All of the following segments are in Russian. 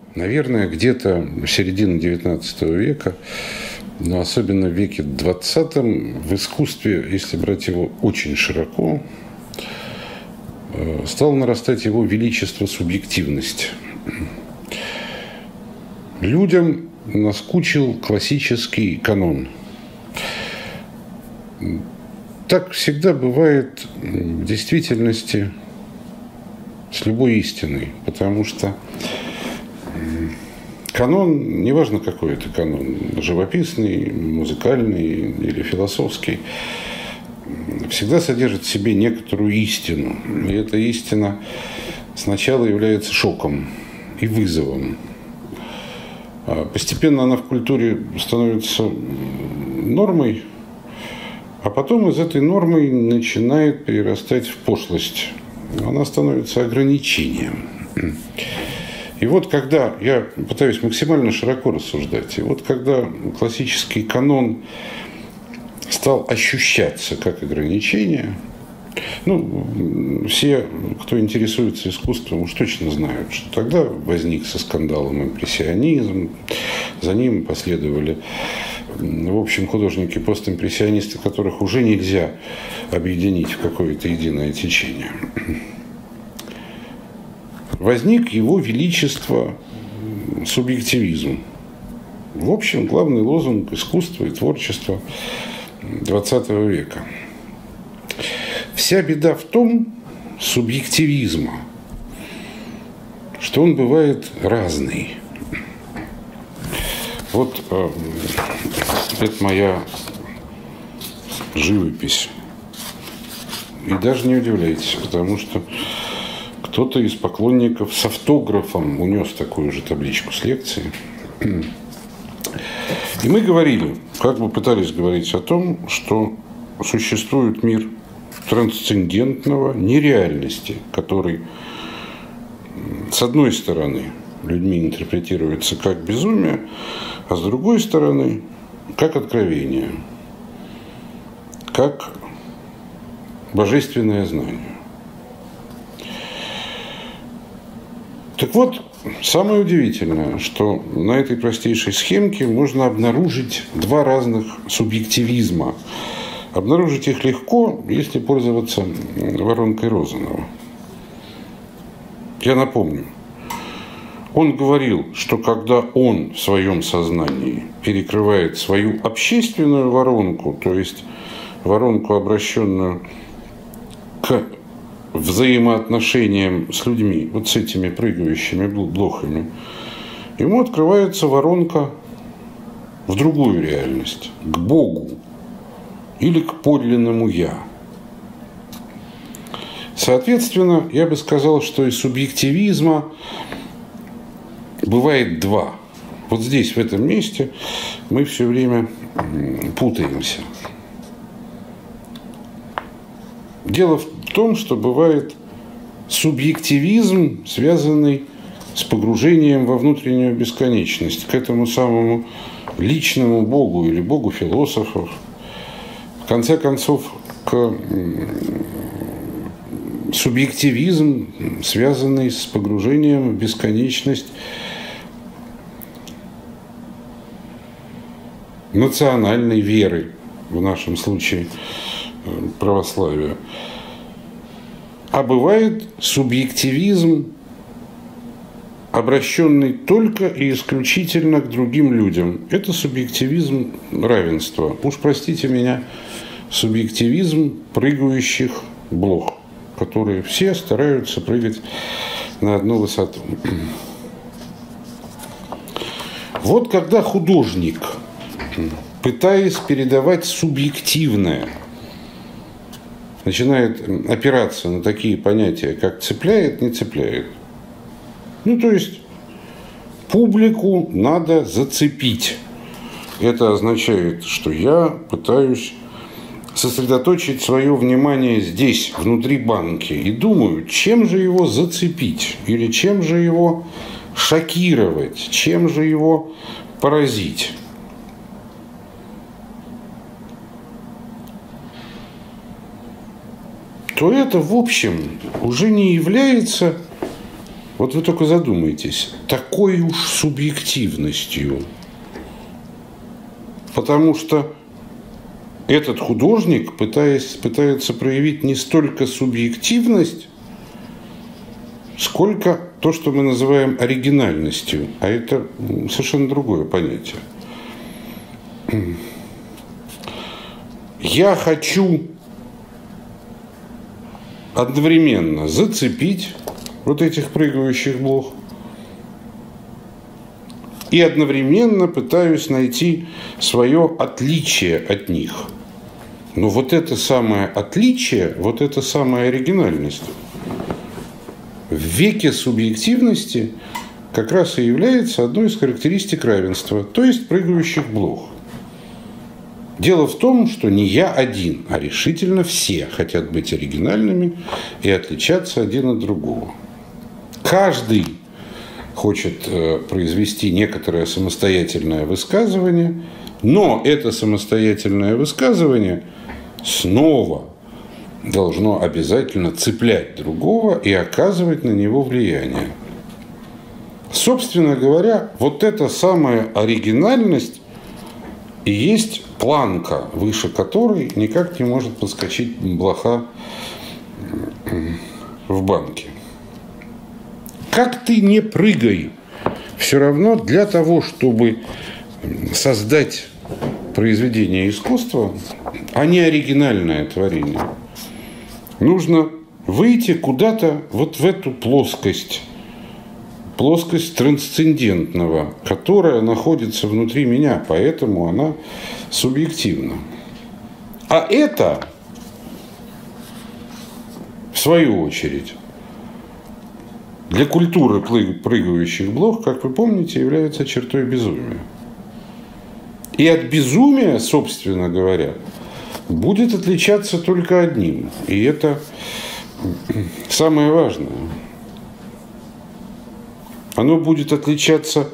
Наверное, где-то середина XIX века, но особенно в веке XX, в искусстве, если брать его очень широко, стало нарастать его величество субъективность. Людям наскучил классический канон. Так всегда бывает в действительности с любой истиной, потому что канон, неважно какой это канон, живописный, музыкальный или философский, всегда содержит в себе некоторую истину. И эта истина сначала является шоком и вызовом. Постепенно она в культуре становится нормой, а потом из этой нормы начинает перерастать в пошлость. Она становится ограничением. И вот когда, я пытаюсь максимально широко рассуждать, и вот когда классический канон стал ощущаться как ограничение, все, кто интересуется искусством, уж точно знают, что тогда возник со скандалом импрессионизм, за ним последовали, в общем, художники-постимпрессионисты, которых уже нельзя объединить в какое-то единое течение. Возник его величество субъективизм. В общем, главный лозунг искусства и творчества XX века. Вся беда в том, субъективизма, что он бывает разный. Вот это моя живопись. И даже не удивляйтесь, потому что кто-то из поклонников с автографом унес такую же табличку с лекции. И мы говорили, как бы пытались говорить о том, что существует мир трансцендентного нереальности, который, с одной стороны, людьми интерпретируется как безумие, а с другой стороны, как откровение, как божественное знание. Так вот, самое удивительное, что на этой простейшей схемке можно обнаружить два разных субъективизма. Обнаружить их легко, если пользоваться воронкой Розанова. Я напомню, он говорил, что когда он в своем сознании перекрывает свою общественную воронку, то есть воронку, обращенную к взаимоотношениям с людьми, вот с этими прыгающими блохами, ему открывается воронка в другую реальность, к Богу или к подлинному «я». Соответственно, я бы сказал, что из субъективизма бывает два. Вот здесь, в этом месте, мы все время путаемся. Дело в том, что бывает субъективизм, связанный с погружением во внутреннюю бесконечность, к этому самому личному Богу или Богу философов. В конце концов, к субъективизм, связанный с погружением в бесконечность национальной веры, в нашем случае православия. А бывает субъективизм, обращенный только и исключительно к другим людям. Это субъективизм равенства. Уж простите меня, субъективизм прыгающих блох, которые все стараются прыгать на одну высоту. Вот когда художник, пытаясь передавать субъективное, начинает опираться на такие понятия, как цепляет, не цепляет. То есть публику надо зацепить. Это означает, что я пытаюсь сосредоточить свое внимание здесь, внутри банки, и думаю, чем же его зацепить, или чем же его шокировать, чем же его поразить. То это, в общем, уже не является вот вы только задумайтесь, такой уж субъективностью. Потому что этот художник пытается проявить не столько субъективность, сколько то, что мы называем оригинальностью. А это совершенно другое понятие. Я хочу одновременно зацепить вот этих прыгающих блох и одновременно пытаюсь найти свое отличие от них. Но вот это самое отличие, вот это самая оригинальность в веке субъективности как раз и является одной из характеристик равенства, то есть прыгающих блох. Дело в том, что не я один, а решительно все хотят быть оригинальными и отличаться один от другого. Каждый хочет произвести некоторое самостоятельное высказывание, но это самостоятельное высказывание снова должно обязательно цеплять другого и оказывать на него влияние. Собственно говоря, вот эта самая оригинальность и есть планка, выше которой никак не может подскочить блоха в банке. Как ты не прыгай, все равно для того, чтобы создать произведение искусства, а не оригинальное творение, нужно выйти куда-то вот в эту плоскость трансцендентного, которая находится внутри меня, поэтому она субъективна. А это, в свою очередь, для культуры прыгающих блох, как вы помните, является чертой безумия. И от безумия, собственно говоря, будет отличаться только одним. И это самое важное. Оно будет отличаться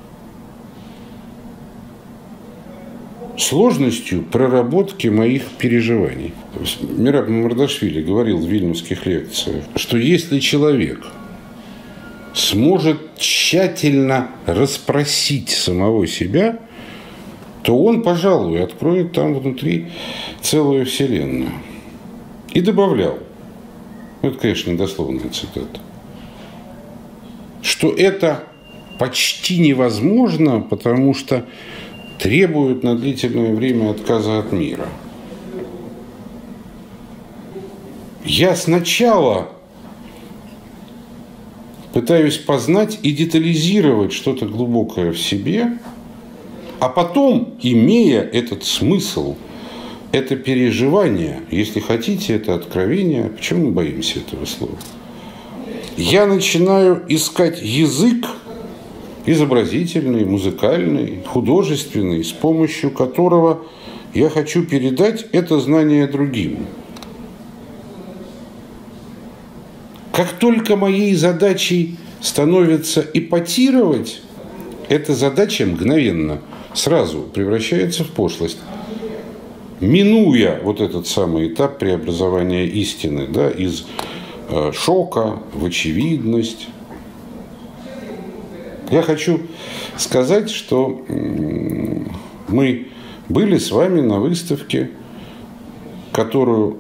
сложностью проработки моих переживаний. Мераб Мамардашвили говорил в вильнюсских лекциях, что если человек сможет тщательно расспросить самого себя, то он, пожалуй, откроет там внутри целую вселенную. И добавлял, это, конечно, недословная цитата, что это почти невозможно, потому что требует на длительное время отказа от мира. Я сначала пытаюсь познать и детализировать что-то глубокое в себе, а потом, имея этот смысл, это переживание, если хотите, это откровение, почему мы боимся этого слова? Я начинаю искать язык изобразительный, музыкальный, художественный, с помощью которого я хочу передать это знание другим. Как только моей задачей становится эпатировать, эта задача мгновенно, сразу превращается в пошлость. Минуя вот этот самый этап преобразования истины, да, из шока в очевидность. Я хочу сказать, что мы были с вами на выставке, которую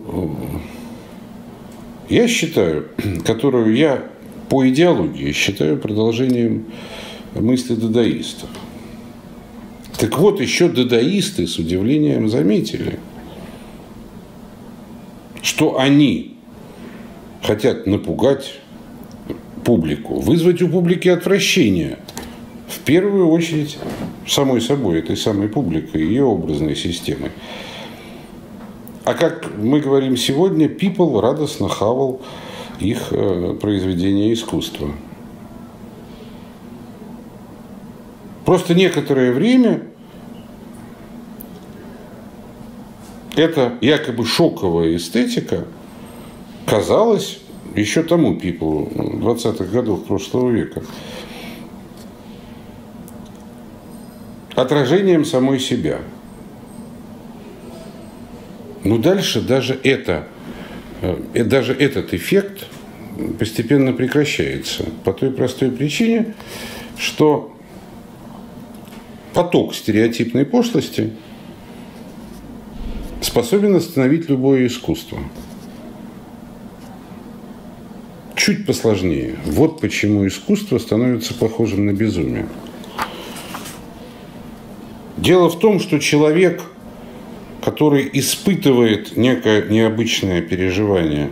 я считаю, которую я по идеологии считаю продолжением мысли дадаистов. Так вот, еще дадаисты с удивлением заметили, что они хотят напугать публику, вызвать у публики отвращение. В первую очередь, самой собой, этой самой публикой, ее образной системой. А как мы говорим сегодня, people радостно хавал их произведения искусства. Просто некоторое время эта якобы шоковая эстетика казалась еще тому people 20-х годов прошлого века отражением самой себя. Но дальше даже этот эффект постепенно прекращается. По той простой причине, что поток стереотипной пошлости способен остановить любое искусство. Чуть посложнее. Вот почему искусство становится похожим на безумие. Дело в том, что человек, который испытывает некое необычное переживание,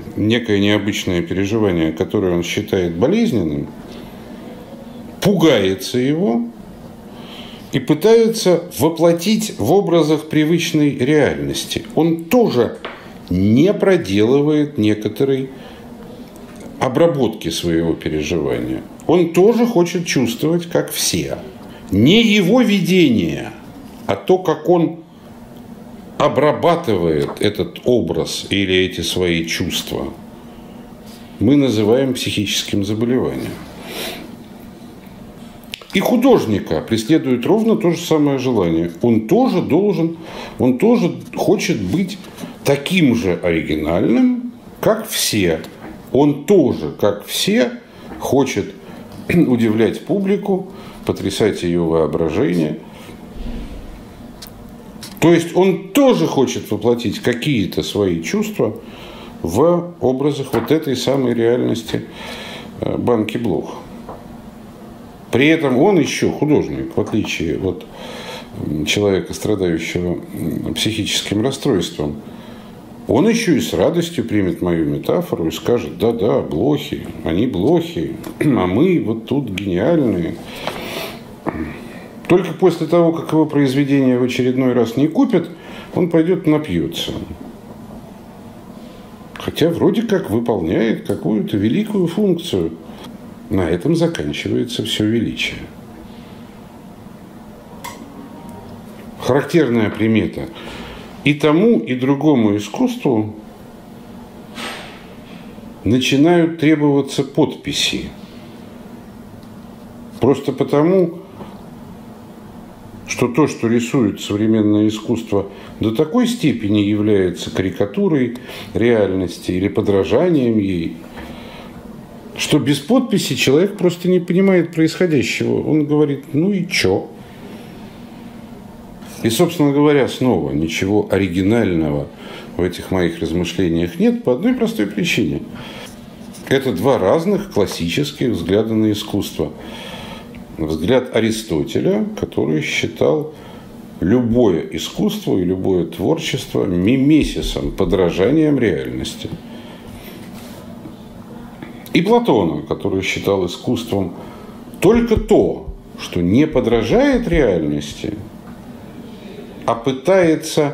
которое он считает болезненным, пугается его и пытается воплотить в образах привычной реальности. Он тоже не проделывает некоторой обработки своего переживания. Он тоже хочет чувствовать, как все. Не его видение, а то, как он обрабатывает этот образ или эти свои чувства, мы называем психическим заболеванием. И художника преследует ровно то же самое желание. Он тоже хочет быть таким же оригинальным, как все. Он тоже, как все, хочет удивлять публику, потрясать ее воображение. То есть он тоже хочет воплотить какие-то свои чувства в образах вот этой самой реальности банки блох. При этом он еще художник, в отличие от человека, страдающего психическим расстройством. Он еще и с радостью примет мою метафору и скажет: да-да, блохи, они блохи, а мы вот тут гениальные. Только после того, как его произведение в очередной раз не купят, он пойдет напьется. Хотя вроде как выполняет какую-то великую функцию. На этом заканчивается все величие. Характерная примета. И тому, и другому искусству начинают требоваться подписи. Просто потому, что то, что рисует современное искусство, до такой степени является карикатурой реальности или подражанием ей, что без подписи человек просто не понимает происходящего. Он говорит: ну и чё? И, собственно говоря, снова ничего оригинального в этих моих размышлениях нет по одной простой причине. Это два разных классических взгляда на искусство. Взгляд Аристотеля, который считал любое искусство и любое творчество мимесисом, подражанием реальности. И Платона, который считал искусством только то, что не подражает реальности, а пытается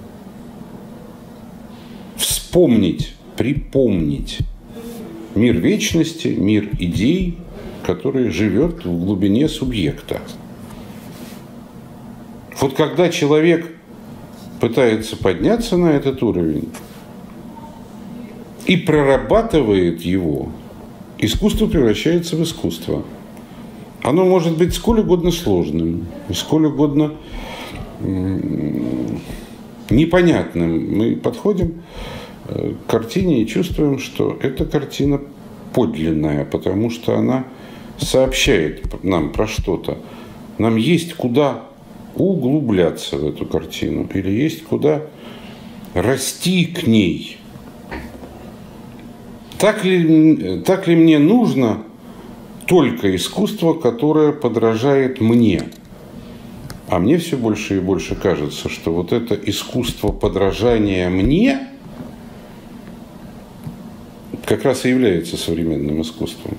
вспомнить, припомнить мир вечности, мир идей, который живет в глубине субъекта. Вот когда человек пытается подняться на этот уровень и прорабатывает его, искусство превращается в искусство. Оно может быть сколь угодно сложным, сколь угодно непонятным. Мы подходим к картине и чувствуем, что эта картина подлинная, потому что она сообщает нам про что-то. Нам есть куда углубляться в эту картину или есть куда расти к ней. Так ли мне нужно только искусство, которое подражает мне? А мне все больше и больше кажется, что вот это искусство подражания мне как раз и является современным искусством.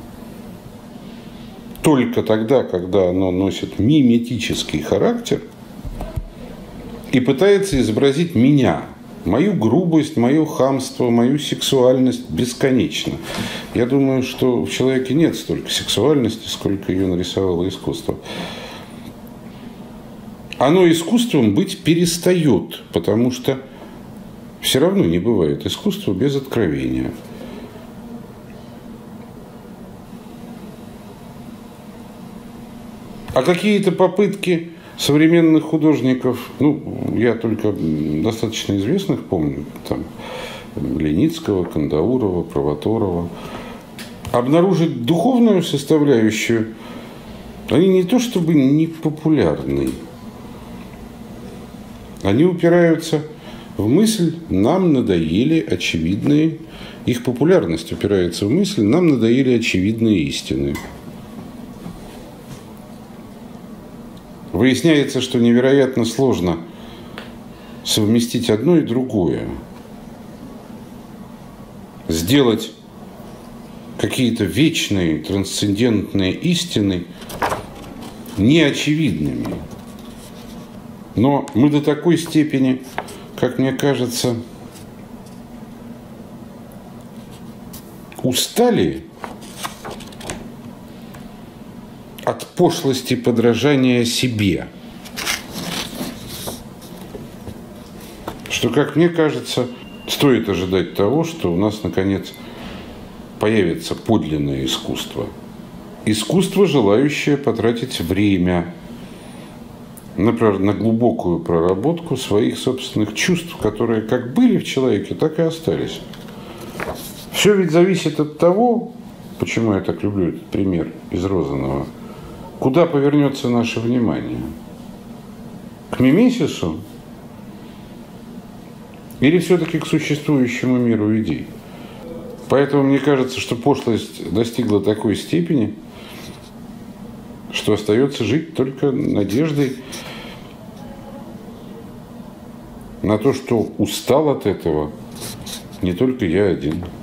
Только тогда, когда оно носит миметический характер и пытается изобразить меня, мою грубость, мое хамство, мою сексуальность бесконечно. Я думаю, что в человеке нет столько сексуальности, сколько ее нарисовало искусство. Оно искусством быть перестает, потому что все равно не бывает искусства без откровения. А какие-то попытки современных художников, я только достаточно известных помню, там, Леницкого, Кандаурова, Провоторова, обнаружить духовную составляющую, они не то чтобы не популярны, они упираются в мысль «нам надоели очевидные», их популярность упирается в мысль «нам надоели очевидные истины». Выясняется, что невероятно сложно совместить одно и другое. Сделать какие-то вечные, трансцендентные истины неочевидными. Но мы до такой степени, как мне кажется, устали от пошлости подражания себе, что, как мне кажется, стоит ожидать того, что у нас, наконец, появится подлинное искусство. Искусство, желающее потратить время на глубокую проработку своих собственных чувств, которые как были в человеке, так и остались. Все ведь зависит от того, почему я так люблю этот пример из Розанова, куда повернется наше внимание. К мимесису или все-таки к существующему миру идей? Поэтому мне кажется, что пошлость достигла такой степени, что остается жить только надеждой на то, что устал от этого не только я один.